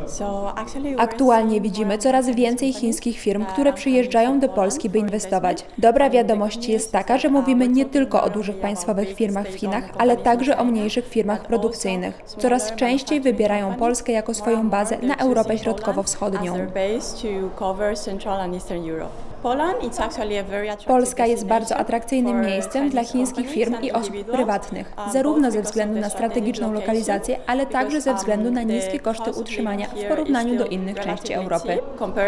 Aktualnie widzimy coraz więcej chińskich firm, które przyjeżdżają do Polski, by inwestować. Dobra wiadomość jest taka, że mówimy nie tylko o dużych państwowych firmach w Chinach, ale także o mniejszych firmach produkcyjnych. Coraz częściej wybierają Polskę jako swoją bazę na Europę Środkowo-Wschodnią. Polska jest bardzo atrakcyjnym miejscem dla chińskich firm i osób prywatnych, zarówno ze względu na strategiczną lokalizację, ale także ze względu na niskie koszty utrzymania w porównaniu do innych części Europy.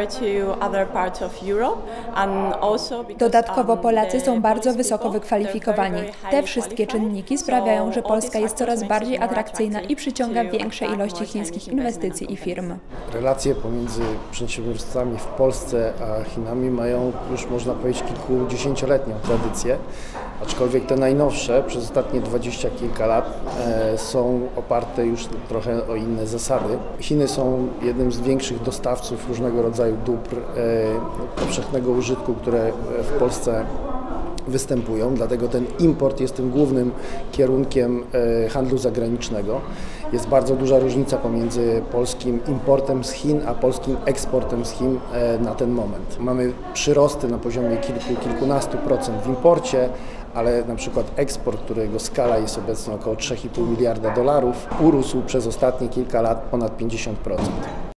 Dodatkowo Polacy są bardzo wysoko wykwalifikowani. Te wszystkie czynniki sprawiają, że Polska jest coraz bardziej atrakcyjna i przyciąga większe ilości chińskich inwestycji i firm. Relacje pomiędzy przedsiębiorstwami w Polsce a Chinami mają już, można powiedzieć, kilkudziesięcioletnią tradycję, aczkolwiek te najnowsze, przez ostatnie 20 kilka lat, są oparte już trochę o inne zasady. Chiny są jednym z większych dostawców różnego rodzaju dóbr powszechnego użytku, które w Polsce występują, dlatego ten import jest tym głównym kierunkiem handlu zagranicznego. Jest bardzo duża różnica pomiędzy polskim importem z Chin, a polskim eksportem z Chin na ten moment. Mamy przyrosty na poziomie kilkunastu procent w imporcie, ale na przykład eksport, którego skala jest obecnie około 3,5 miliarda dolarów, urósł przez ostatnie kilka lat ponad 50%.